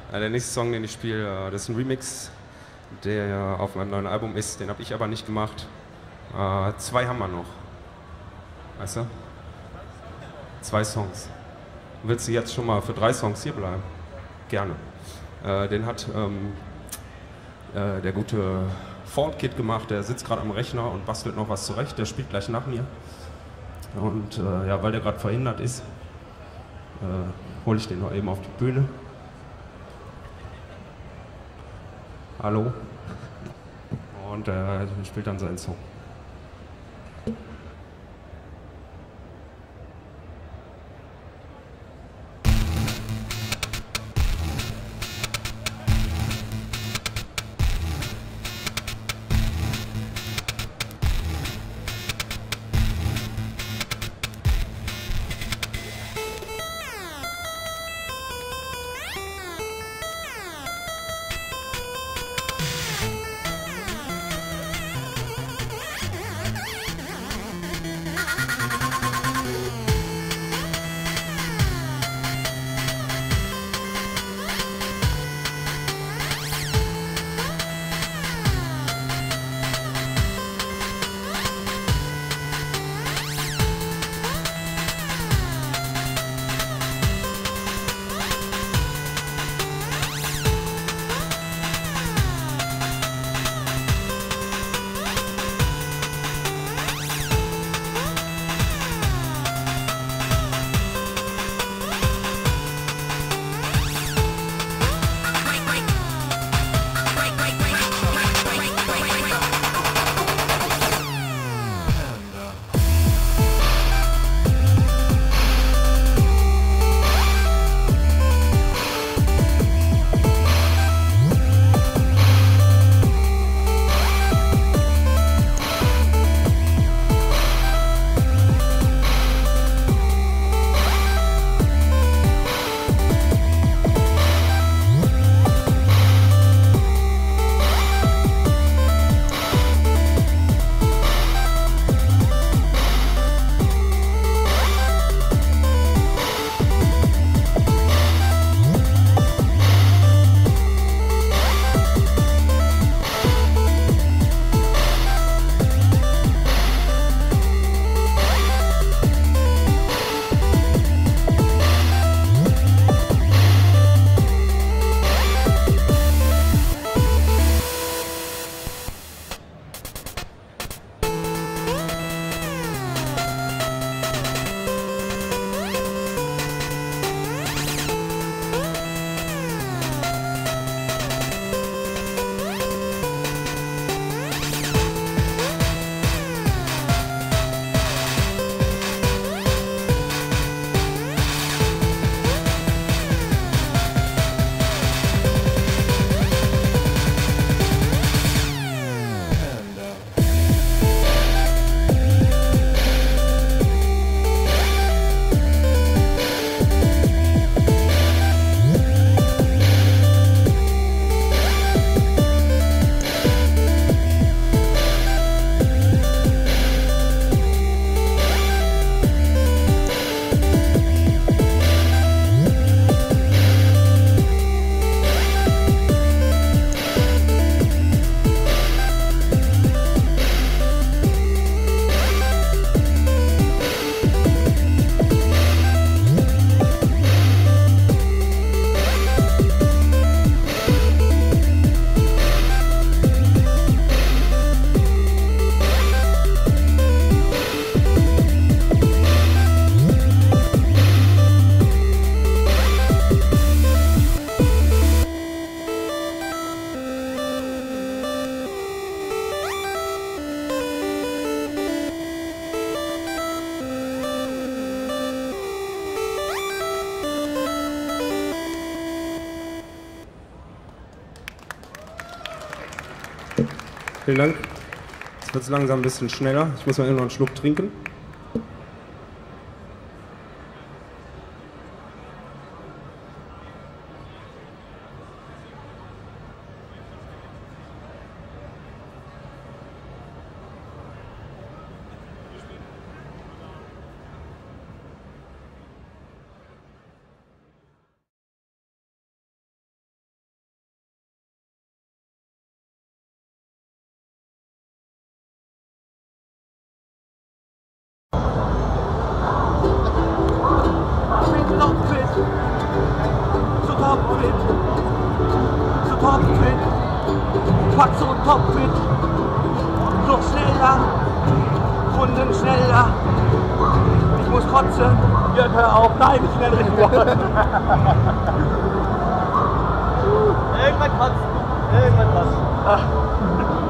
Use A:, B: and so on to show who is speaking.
A: Der nächste Song, den ich spiele, das ist ein Remix, der auf meinem neuen Album ist. Den habe ich aber nicht gemacht. 2 haben wir noch. Weißt du? 2 Songs. Willst du jetzt schon mal für 3 Songs hier bleiben? Gerne. Den hat der gute Ford-Kid gemacht. Der sitzt gerade am Rechner und bastelt noch was zurecht. Der spielt gleich nach mir. Und ja, weil der gerade verhindert ist, hole ich den noch eben auf die Bühne. Hallo. Und spielt dann seinen Song. Vielen Dank. Jetzt wird es langsam ein bisschen schneller. Ich muss mal eben noch einen Schluck trinken.
B: topfit, so topfit, pack so topfit, noch schneller, Runden schneller, ich muss kotzen, Jörn, hör auf, nein, ich nenne nicht Wort. Irgendwann kotzen, irgendwann kotzen.